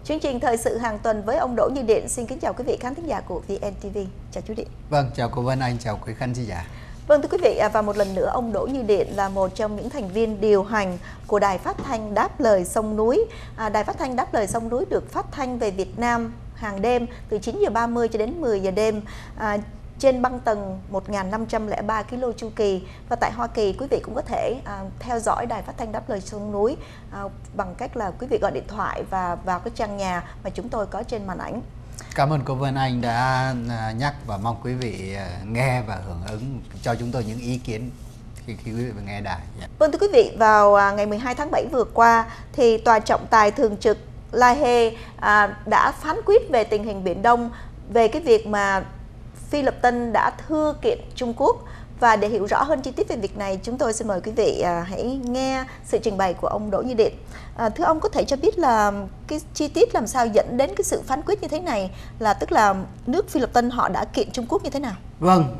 Chương trình thời sự hàng tuần với ông Đỗ Như Điện xin kính chào quý vị khán thính giả của VNTV. Chào chú Điện. Vâng, chào cô Vân Anh, chào quý khán giả. Vâng, thưa quý vị, và một lần nữa ông Đỗ Như Điện là một trong những thành viên điều hành của Đài Phát thanh Đáp lời Sông Núi. Đài Phát thanh Đáp lời Sông Núi được phát thanh về Việt Nam hàng đêm từ 9:30 cho đến 10 giờ đêm. Trên băng tần 1503 km chu kỳ, và tại Hoa Kỳ quý vị cũng có thể theo dõi Đài Phát thanh Đáp lời Sông Núi bằng cách là quý vị gọi điện thoại và vào cái trang nhà mà chúng tôi có trên màn ảnh. Cảm ơn cô Vân Anh đã nhắc và mong quý vị nghe và hưởng ứng cho chúng tôi những ý kiến khi quý vị nghe đài. Vâng, thưa quý vị, vào ngày 12 tháng 7 vừa qua thì Tòa trọng tài thường trực La Haye đã phán quyết về tình hình Biển Đông, về cái việc mà Phi Lập Tân đã thưa kiện Trung Quốc. Và để hiểu rõ hơn chi tiết về việc này, chúng tôi xin mời quý vị hãy nghe sự trình bày của ông Đỗ Như Điện. Thưa ông, có thể cho biết là cái chi tiết làm sao dẫn đến cái sự phán quyết như thế này, là tức là nước Phi Lập Tân họ đã kiện Trung Quốc như thế nào? Vâng,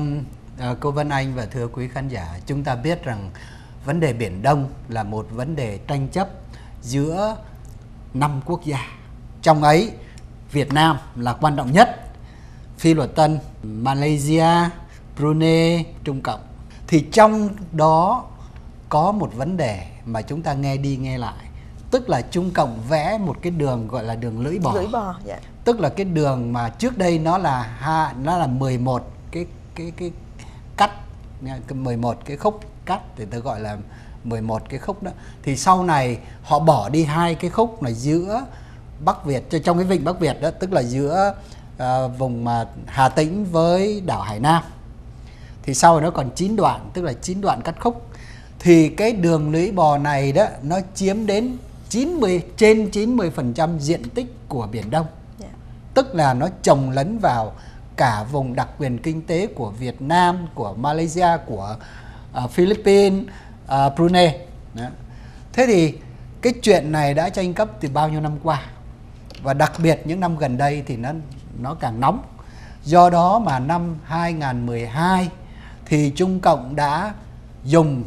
cô Vân Anh và thưa quý khán giả, chúng ta biết rằng vấn đề Biển Đông là một vấn đề tranh chấp giữa 5 quốc gia. Trong ấy, Việt Nam là quan trọng nhất, Phi Luật Tân, Malaysia, Brunei, Trung Cộng. Thì trong đó có một vấn đề mà chúng ta nghe đi nghe lại, tức là Trung Cộng vẽ một cái đường gọi là đường lưỡi bò. Lưỡi bò, dạ. Tức là cái đường mà trước đây nó là 11 cái cắt, 11 cái khúc cắt, thì tôi gọi là 11 cái khúc đó. Thì sau này họ bỏ đi 2 cái khúc là giữa Bắc Việt, trong cái vịnh Bắc Việt đó, tức là giữa vùng mà Hà Tĩnh với đảo Hải Nam. Thì sau rồi nó còn 9 đoạn, tức là 9 đoạn cắt khúc. Thì cái đường lưỡi bò này đó, nó chiếm đến trên 90% diện tích của Biển Đông. Yeah. Tức là nó chồng lấn vào cả vùng đặc quyền kinh tế của Việt Nam, của Malaysia, của Philippines, Brunei. Đó. Thế thì cái chuyện này đã tranh chấp từ bao nhiêu năm qua. Và đặc biệt những năm gần đây thì nó càng nóng. Do đó mà năm 2012 thì Trung Cộng đã dùng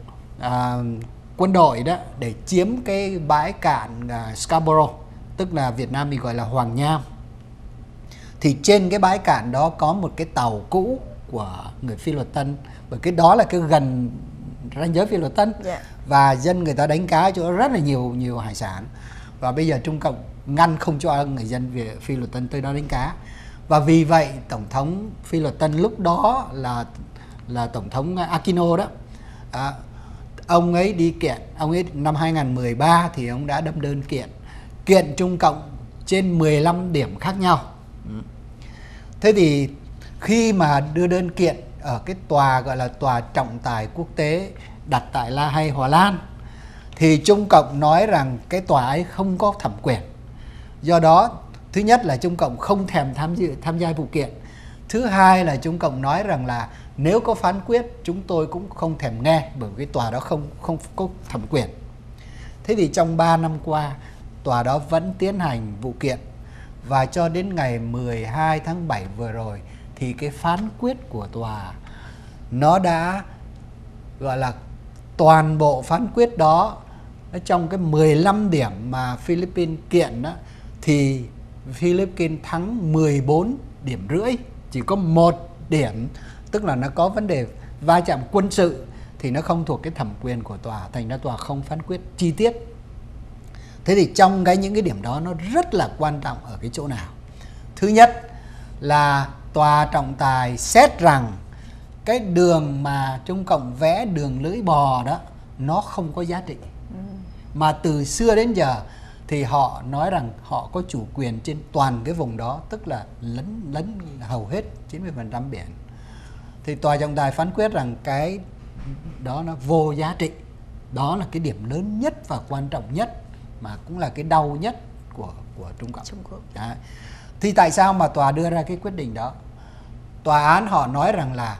quân đội đó để chiếm cái bãi cạn Scarborough, tức là Việt Nam mình gọi là Hoàng Nham. Thì trên cái bãi cạn đó có một cái tàu cũ của người Phi Luật Tân, bởi cái đó là cái gần ranh giới Phi Luật Tân. Yeah. Và dân người ta đánh cá chỗ rất là nhiều hải sản. Và bây giờ Trung Cộng ngăn không cho người dân về Phi Luật Tân tới đó đánh cá. Và vì vậy Tổng thống Phi Luật Tân lúc đó là Tổng thống Aquino đó, ông ấy đi kiện, ông ấy năm 2013 thì ông đã đâm đơn kiện Trung Cộng trên 15 điểm khác nhau. Thế thì khi mà đưa đơn kiện ở cái tòa gọi là tòa trọng tài quốc tế đặt tại La Haye, Hà Lan, thì Trung Cộng nói rằng cái tòa ấy không có thẩm quyền. Do đó, thứ nhất là Trung Cộng không thèm tham gia vụ kiện. Thứ hai là Trung Cộng nói rằng là nếu có phán quyết chúng tôi cũng không thèm nghe, bởi vì cái tòa đó không có thẩm quyền. Thế thì trong 3 năm qua, tòa đó vẫn tiến hành vụ kiện. Và cho đến ngày 12 tháng 7 vừa rồi thì cái phán quyết của tòa nó đã gọi là toàn bộ phán quyết đó, trong cái 15 điểm mà Philippines kiện đó, thì Philippines thắng 14,5 điểm, chỉ có 1 điểm, tức là nó có vấn đề va chạm quân sự thì nó không thuộc cái thẩm quyền của tòa, thành ra tòa không phán quyết chi tiết. Thế thì trong những cái điểm đó nó rất là quan trọng ở cái chỗ nào? Thứ nhất là tòa trọng tài xét rằng cái đường mà Trung Cộng vẽ đường lưỡi bò đó nó không có giá trị. Mà từ xưa đến giờ thì họ nói rằng họ có chủ quyền trên toàn cái vùng đó, tức là lấn hầu hết 90% biển. Thì tòa trọng tài phán quyết rằng cái đó nó vô giá trị. Đó là cái điểm lớn nhất và quan trọng nhất, mà cũng là cái đau nhất của Trung Cộng. Đấy. Thì tại sao mà tòa đưa ra cái quyết định đó? Tòa án họ nói rằng là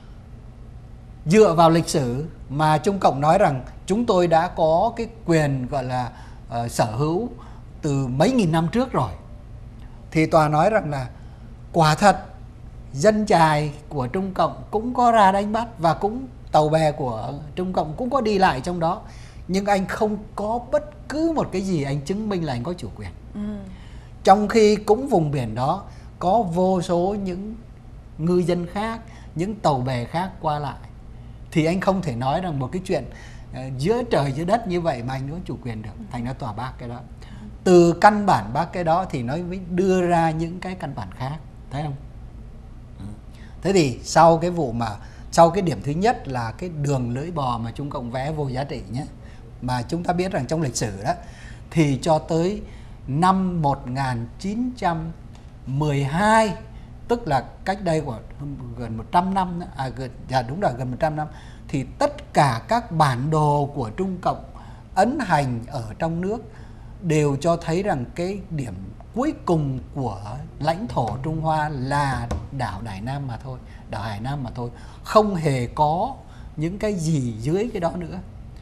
dựa vào lịch sử mà Trung Cộng nói rằng chúng tôi đã có cái quyền gọi là sở hữu từ mấy nghìn năm trước rồi. Thì tòa nói rằng là quả thật dân chài của Trung Cộng cũng có ra đánh bắt, và cũng tàu bè của Trung Cộng cũng có đi lại trong đó. nhưng anh không có bất cứ một cái gì anh chứng minh là anh có chủ quyền. Trong khi cũng vùng biển đó có vô số những ngư dân khác, những tàu bè khác qua lại, thì anh không thể nói rằng một cái chuyện giữa trời giữa đất như vậy mà anh có chủ quyền được. Thành nó tòa bác cái đó. Từ căn bản bác cái đó thì nó mới đưa ra những cái căn bản khác, thấy không? Thế thì sau cái vụ mà sau cái điểm thứ nhất là cái đường lưỡi bò mà Trung Cộng vẽ vô giá trị nhé, mà chúng ta biết rằng trong lịch sử đó thì cho tới năm 1912, tức là cách đây gần 100 năm đó, đúng rồi, gần 100 năm, thì tất cả các bản đồ của Trung Cộng ấn hành ở trong nước đều cho thấy rằng cái điểm cuối cùng của lãnh thổ Trung Hoa là đảo Hải Nam mà thôi, đảo Hải Nam mà thôi, không hề có những cái gì dưới cái đó nữa.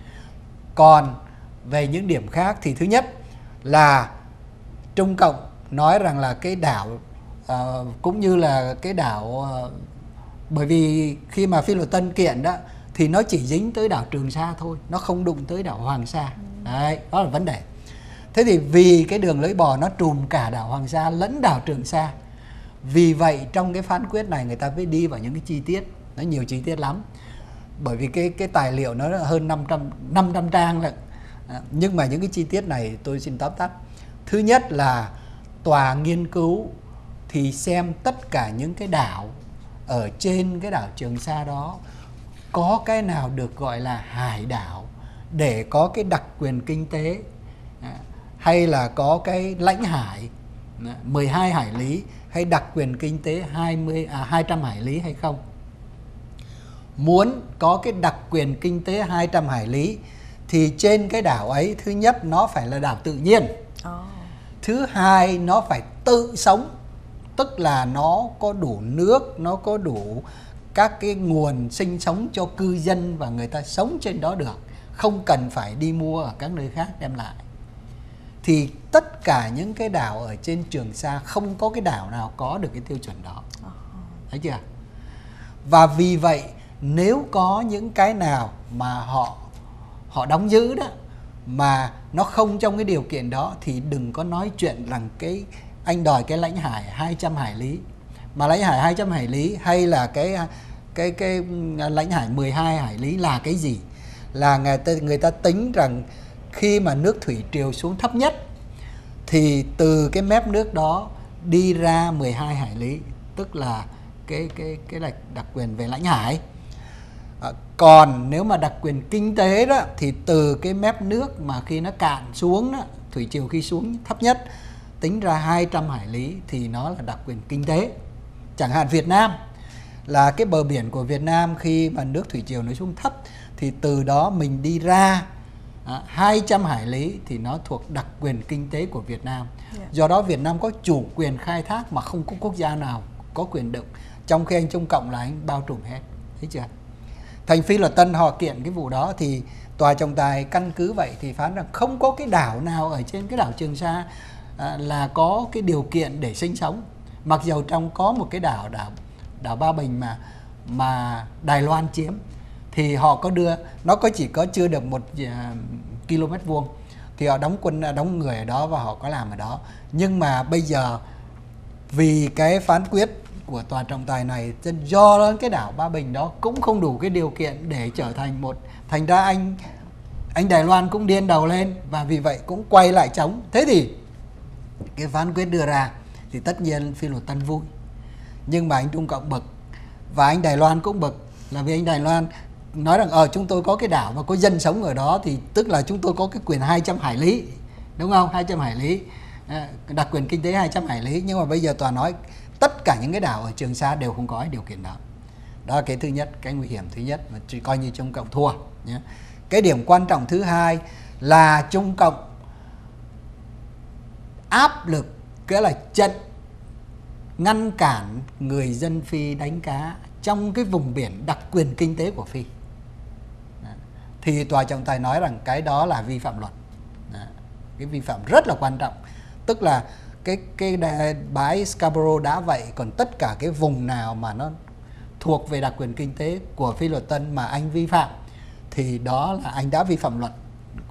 Còn về những điểm khác thì thứ nhất là Trung Cộng nói rằng là cái đảo cũng như là cái đảo bởi vì khi mà Phi Luật Tân kiện đó thì nó chỉ dính tới đảo Trường Sa thôi, nó không đụng tới đảo Hoàng Sa. Đấy, đó là vấn đề. Thế thì vì cái đường lưỡi bò nó trùm cả đảo Hoàng Sa lẫn đảo Trường Sa, vì vậy trong cái phán quyết này người ta mới đi vào những cái chi tiết, nó nhiều chi tiết lắm. Bởi vì cái tài liệu nó hơn 500 trang lận. Nhưng mà những cái chi tiết này tôi xin tóm tắt. Thứ nhất là tòa nghiên cứu thì xem tất cả những cái đảo ở trên cái đảo Trường Sa đó có cái nào được gọi là hải đảo để có cái đặc quyền kinh tế, hay là có cái lãnh hải 12 hải lý hay đặc quyền kinh tế 200 hải lý hay không. Muốn có cái đặc quyền kinh tế 200 hải lý thì trên cái đảo ấy, thứ nhất nó phải là đảo tự nhiên. Thứ hai nó phải tự sống, tức là nó có đủ nước, nó có đủ các cái nguồn sinh sống cho cư dân và người ta sống trên đó được, không cần phải đi mua ở các nơi khác đem lại. Thì tất cả những cái đảo ở trên Trường Sa không có cái đảo nào có được cái tiêu chuẩn đó. Thấy chưa? Và vì vậy nếu có những cái nào mà họ đóng giữ đó mà nó không trong cái điều kiện đó thì đừng có nói chuyện rằng cái anh đòi cái lãnh hải 200 hải lý. Mà lãnh hải 200 hải lý hay là cái lãnh hải 12 hải lý là cái gì? Là người ta tính rằng khi mà nước thủy triều xuống thấp nhất thì từ cái mép nước đó đi ra 12 hải lý, tức là cái đặc quyền về lãnh hải. Còn nếu mà đặc quyền kinh tế đó thì từ cái mép nước mà khi nó cạn xuống đó, thủy triều khi xuống thấp nhất tính ra 200 hải lý thì nó là đặc quyền kinh tế. Chẳng hạn Việt Nam là cái bờ biển của Việt Nam khi mà nước thủy triều nó xuống thấp thì từ đó mình đi ra 200 hải lý thì nó thuộc đặc quyền kinh tế của Việt Nam. Do đó Việt Nam có chủ quyền khai thác mà không có quốc gia nào có quyền đụng, trong khi anh Trung Cộng là anh bao trùm hết. Thấy chưa? Thành Phi Luật Tân họ kiện cái vụ đó thì tòa trọng tài căn cứ vậy thì phán rằng không có cái đảo nào ở trên cái đảo Trường Sa là có cái điều kiện để sinh sống. Mặc dù trong có một cái đảo Ba Bình mà Đài Loan chiếm thì họ có đưa, nó chỉ có chưa được 1 km vuông thì họ đóng người ở đó và họ có làm ở đó. Nhưng mà bây giờ vì cái phán quyết của tòa trọng tài này, do cái đảo Ba Bình đó cũng không đủ cái điều kiện để trở thành thành ra anh Đài Loan cũng điên đầu lên và vì vậy cũng quay lại chống. Thế thì cái phán quyết đưa ra thì tất nhiên Phi Luật Tân vui, nhưng mà anh Trung Cộng bực và anh Đài Loan cũng bực, là vì anh Đài Loan nói rằng chúng tôi có cái đảo và có dân sống ở đó thì tức là chúng tôi có cái quyền 200 hải lý, đúng không? 200 hải lý, đặc quyền kinh tế 200 hải lý. Nhưng mà bây giờ tòa nói tất cả những cái đảo ở Trường Sa đều không có cái điều kiện đó. Đó là cái thứ nhất, cái nguy hiểm thứ nhất mà coi như Trung Cộng thua nhé. Cái điểm quan trọng thứ hai là Trung Cộng áp lực, cái là trận ngăn cản người dân Phi đánh cá trong cái vùng biển đặc quyền kinh tế của Phi. Thì tòa trọng tài nói rằng cái đó là vi phạm luật. Cái vi phạm rất là quan trọng. Tức là cái bãi Scarborough đã vậy, còn tất cả cái vùng nào mà nó thuộc về đặc quyền kinh tế của Phi Luật Tân mà anh vi phạm thì đó là anh đã vi phạm luật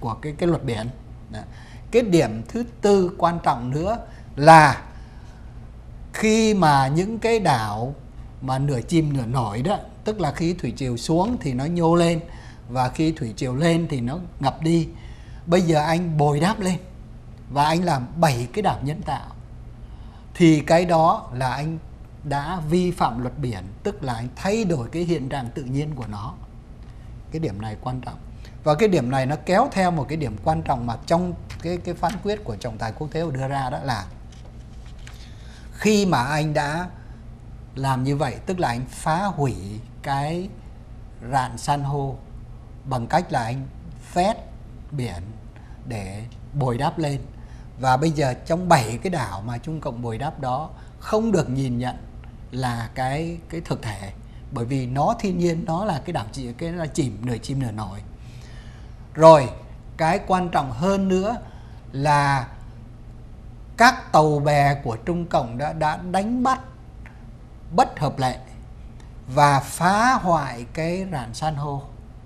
của cái luật biển. Đó. Cái điểm thứ tư quan trọng nữa là khi mà những cái đảo mà nửa chìm nửa nổi đó, tức là khi thủy triều xuống thì nó nhô lên và khi thủy triều lên thì nó ngập đi. Bây giờ anh bồi đắp lên và anh làm 7 cái đảo nhân tạo thì cái đó là anh đã vi phạm luật biển, tức là anh thay đổi cái hiện trạng tự nhiên của nó. Cái điểm này quan trọng. Và cái điểm này nó kéo theo một cái điểm quan trọng mà trong cái phán quyết của trọng tài quốc tế đưa ra, đó là khi mà anh đã làm như vậy, tức là anh phá hủy cái rạn san hô bằng cách là anh phét biển để bồi đắp lên. Và bây giờ trong 7 cái đảo mà Trung Cộng bồi đắp đó không được nhìn nhận là cái thực thể, bởi vì nó thiên nhiên nó là cái đảo cái là chìm nửa nổi. Rồi cái quan trọng hơn nữa là các tàu bè của Trung Cộng đã đánh bắt bất hợp lệ và phá hoại cái rạn san hô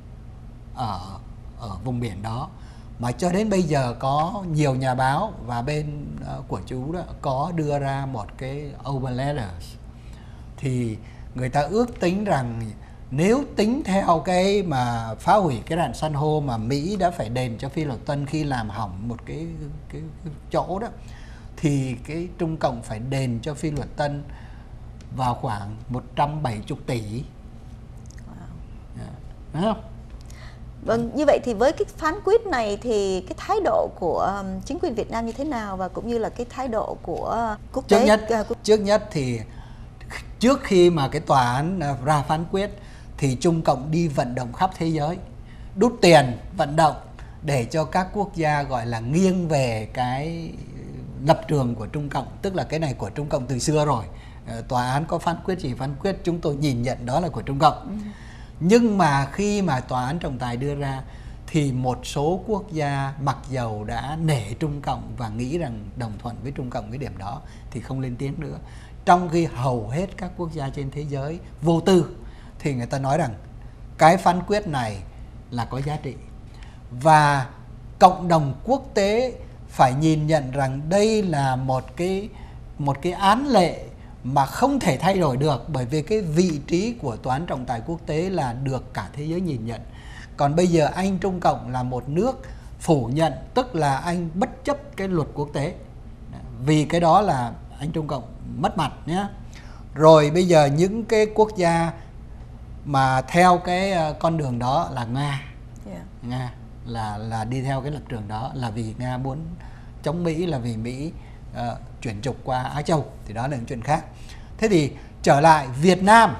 ở vùng biển đó, mà cho đến bây giờ có nhiều nhà báo và bên của chú đó có đưa ra một cái open letters, thì người ta ước tính rằng nếu tính theo cái mà phá hủy cái rạn san hô mà Mỹ đã phải đền cho Phi Luật Tân khi làm hỏng một cái chỗ đó, thì cái Trung Cộng phải đền cho Phi Luật Tân vào khoảng 170 tỷ. Đúng không? Vâng, như vậy thì với cái phán quyết này thì cái thái độ của chính quyền Việt Nam như thế nào, và cũng như là cái thái độ của quốc tế? Trước nhất thì trước khi mà cái tòa án ra phán quyết thì Trung Cộng đi vận động khắp thế giới, đút tiền vận động để cho các quốc gia gọi là nghiêng về cái lập trường của Trung Cộng, tức là cái này của Trung Cộng từ xưa rồi. Tòa án có phán quyết gì phán quyết, chúng tôi nhìn nhận đó là của Trung Cộng. Nhưng mà khi mà tòa án trọng tài đưa ra thì một số quốc gia mặc dầu đã nể Trung Cộng và nghĩ rằng đồng thuận với Trung Cộng cái điểm đó thì không lên tiếng nữa. Trong khi hầu hết các quốc gia trên thế giới vô tư thì người ta nói rằng cái phán quyết này là có giá trị, và cộng đồng quốc tế phải nhìn nhận rằng đây là một cái án lệ mà không thể thay đổi được, bởi vì cái vị trí của tòa án trọng tài quốc tế là được cả thế giới nhìn nhận. Còn bây giờ anh Trung Cộng là một nước phủ nhận, tức là anh bất chấp cái luật quốc tế, vì cái đó là anh Trung Cộng mất mặt nhé. Rồi bây giờ những cái quốc gia mà theo cái con đường đó là Nga là đi theo cái lập trường đó, là vì Nga muốn chống Mỹ, là vì Mỹ chuyển trục qua Á Châu, thì đó là những chuyện khác. Thế thì trở lại Việt Nam,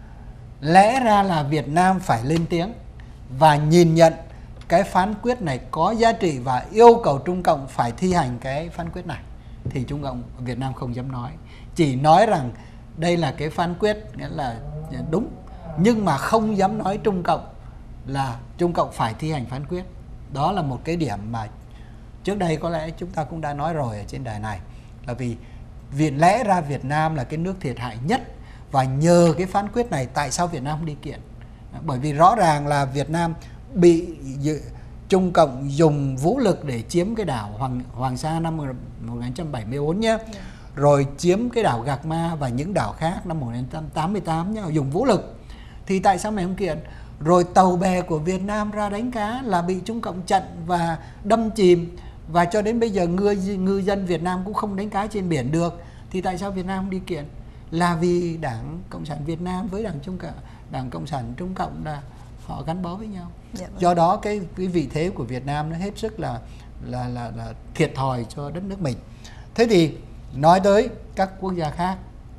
lẽ ra là Việt Nam phải lên tiếng và nhìn nhận cái phán quyết này có giá trị và yêu cầu Trung Cộng phải thi hành cái phán quyết này. Thì Trung Cộng Việt Nam không dám nói, chỉ nói rằng đây là cái phán quyết nghĩa là đúng, nhưng mà không dám nói Trung Cộng là Trung Cộng phải thi hành phán quyết. Đó là một cái điểm mà trước đây có lẽ chúng ta cũng đã nói rồi ở trên đài này, là vì lẽ ra Việt Nam là cái nước thiệt hại nhất, và nhờ cái phán quyết này tại sao Việt Nam không đi kiện? Bởi vì rõ ràng là Việt Nam bị Trung Cộng dùng vũ lực để chiếm cái đảo Hoàng Sa năm 1974 nhé, rồi chiếm cái đảo Gạc Ma và những đảo khác năm 1988 nhé, dùng vũ lực. Thì tại sao mày không kiện? Rồi tàu bè của Việt Nam ra đánh cá là bị Trung Cộng chặn và đâm chìm, và cho đến bây giờ ngư dân Việt Nam cũng không đánh cá trên biển được. Thì tại sao Việt Nam không đi kiện? Là vì Đảng Cộng sản Việt Nam với Đảng Cộng sản Trung Cộng là họ gắn bó với nhau. Do đó cái vị thế của Việt Nam nó hết sức là thiệt thòi cho đất nước mình. Thế thì nói tới các quốc gia khác,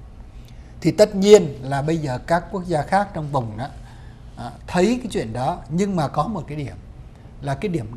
thì tất nhiên là bây giờ các quốc gia khác trong vùng đó thấy cái chuyện đó, nhưng mà có một cái điểm là cái điểm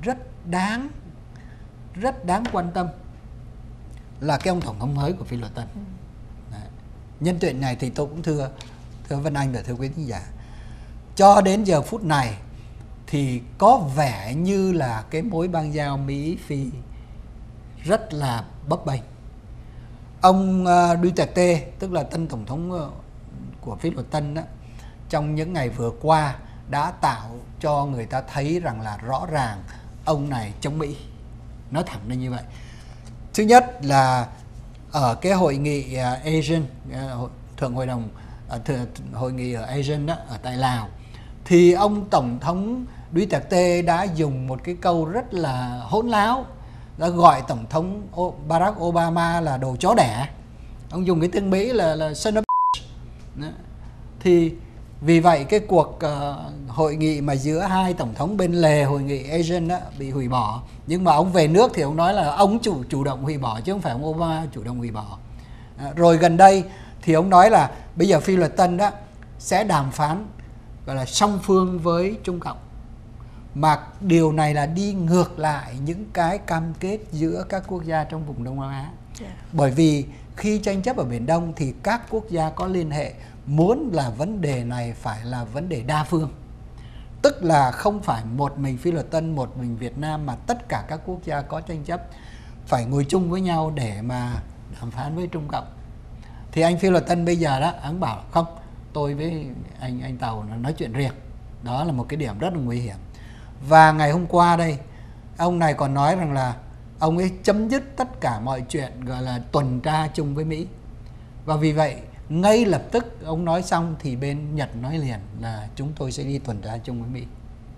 rất đáng quan tâm là cái ông tổng thống mới của Phi Luật Tân. Nhân chuyện này thì tôi cũng thưa Vân Anh và thưa quý khán giả, cho đến giờ phút này thì có vẻ như là cái mối bang giao Mỹ-Phi rất là bấp bênh. Ông Duterte, tức là tân tổng thống của Phi Luật Tân đó, trong những ngày vừa qua đã tạo cho người ta thấy rằng là rõ ràng ông này chống Mỹ, nói thẳng ra như vậy. Thứ nhất là ở cái hội nghị ASEAN, thượng hội đồng hội nghị ở ASEAN đó, ở tại Lào, thì ông Tổng thống Duterte đã dùng một cái câu rất là hỗn láo, đã gọi Tổng thống Barack Obama là đồ chó đẻ. Ông dùng cái tiếng Mỹ là son of a. Thì vì vậy cái cuộc hội nghị mà giữa hai tổng thống bên lề hội nghị ASEAN đó bị hủy bỏ. Nhưng mà ông về nước thì ông nói là ông chủ động hủy bỏ, chứ không phải ông Obama chủ động hủy bỏ. Rồi gần đây thì ông nói là bây giờ Phi Luật Tân đó sẽ đàm phán gọi là song phương với Trung Cộng. Mà điều này là đi ngược lại những cái cam kết giữa các quốc gia trong vùng Đông Nam Á. Bởi vì khi tranh chấp ở Biển Đông thì các quốc gia có liên hệ muốn là vấn đề này phải là vấn đề đa phương. Tức là không phải một mình Phi Luật Tân, một mình Việt Nam, mà tất cả các quốc gia có tranh chấp phải ngồi chung với nhau để mà đàm phán với Trung Cộng. Thì anh Phi Luật Tân bây giờ đó, anh bảo không, tôi với anh Tàu nói chuyện riêng. Đó là một cái điểm rất là nguy hiểm. Và ngày hôm qua đây, ông này còn nói rằng là ông ấy chấm dứt tất cả mọi chuyện gọi là tuần tra chung với Mỹ. Và vì vậy ngay lập tức ông nói xong thì bên Nhật nói liền là chúng tôi sẽ đi tuần tra chung với Mỹ.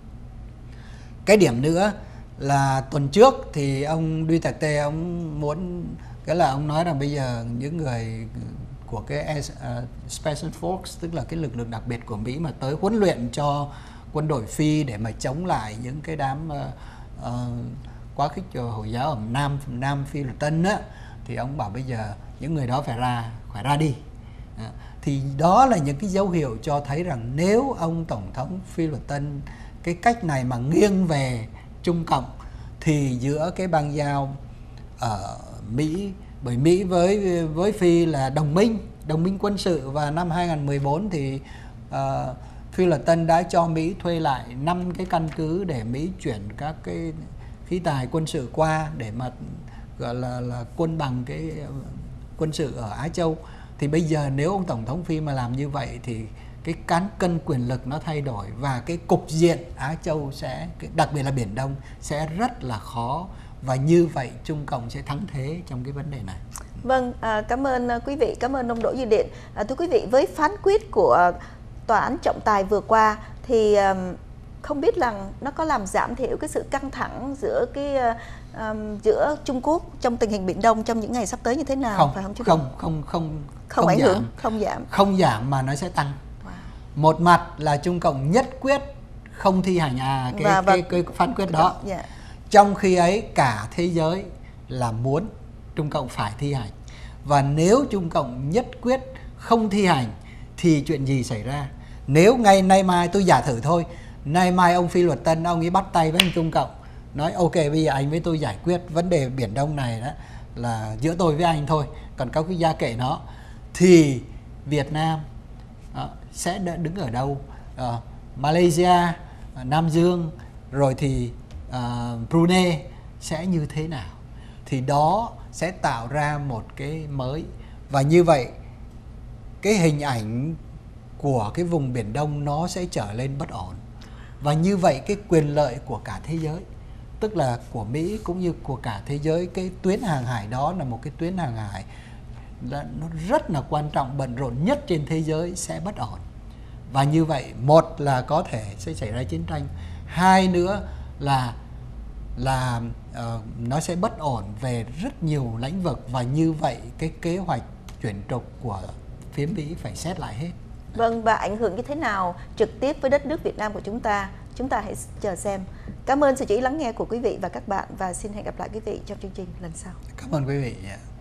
Cái điểm nữa là tuần trước thì ông Duterte ông muốn, cái là ông nói rằng bây giờ những người của cái Special Force, tức là cái lực lượng đặc biệt của Mỹ mà tới huấn luyện cho quân đội Phi để mà chống lại những cái đám quá khích Hồi giáo ở Nam Phi Luật Tân á, thì ông bảo bây giờ những người đó phải ra đi. Thì đó là những cái dấu hiệu cho thấy rằng nếu ông Tổng thống Phi Luật Tân cái cách này mà nghiêng về Trung Cộng thì giữa cái bang giao ở Mỹ, bởi Mỹ với Phi là đồng minh quân sự, và năm 2014 thì Phi Luật Tân đã cho Mỹ thuê lại 5 cái căn cứ để Mỹ chuyển các cái khí tài quân sự qua để mà gọi là quân bằng cái quân sự ở Á Châu. Thì bây giờ nếu ông Tổng thống Phi mà làm như vậy thì cái cán cân quyền lực nó thay đổi, và cái cục diện Á Châu sẽ, đặc biệt là Biển Đông, sẽ rất là khó. Và như vậy Trung Cộng sẽ thắng thế trong cái vấn đề này. Vâng, cảm ơn quý vị, cảm ơn ông Đỗ Duy Điện. Thưa quý vị, với phán quyết của Tòa án trọng tài vừa qua thì không biết rằng nó có làm giảm thiểu cái sự căng thẳng giữa giữa Trung Quốc trong tình hình Biển Đông trong những ngày sắp tới như thế nào? Không, phải không chứ? Không ảnh giảm. hưởng, không giảm. Không giảm mà nó sẽ tăng. Wow. Một mặt là Trung Cộng nhất quyết không thi hành cái phán quyết đó. Yeah. Trong khi ấy cả thế giới là muốn Trung Cộng phải thi hành. Và nếu Trung Cộng nhất quyết không thi hành thì chuyện gì xảy ra? Nếu nay mai, tôi giả thử thôi, nay mai ông Phi Luật Tân ông ấy bắt tay với anh Trung Cộng, nói ok bây giờ anh với tôi giải quyết vấn đề Biển Đông này đó là giữa tôi với anh thôi, còn các quốc gia kệ nó, thì Việt Nam sẽ đứng ở đâu? Malaysia, Nam Dương, rồi thì Brunei sẽ như thế nào? Thì đó sẽ tạo ra một cái mới. Và như vậy cái hình ảnh của cái vùng Biển Đông nó sẽ trở lên bất ổn. Và như vậy cái quyền lợi của cả thế giới, tức là của Mỹ cũng như của cả thế giới, cái tuyến hàng hải đó là một cái tuyến hàng hải nó rất là quan trọng, bận rộn nhất trên thế giới, sẽ bất ổn. Và như vậy một là có thể sẽ xảy ra chiến tranh, hai nữa là nó sẽ bất ổn về rất nhiều lĩnh vực. Và như vậy cái kế hoạch chuyển trục của phía Mỹ phải xét lại hết. Vâng, và ảnh hưởng như thế nào trực tiếp với đất nước Việt Nam của chúng ta hãy chờ xem. Cảm ơn sự chú ý lắng nghe của quý vị và các bạn, và xin hẹn gặp lại quý vị trong chương trình lần sau. Cảm ơn quý vị.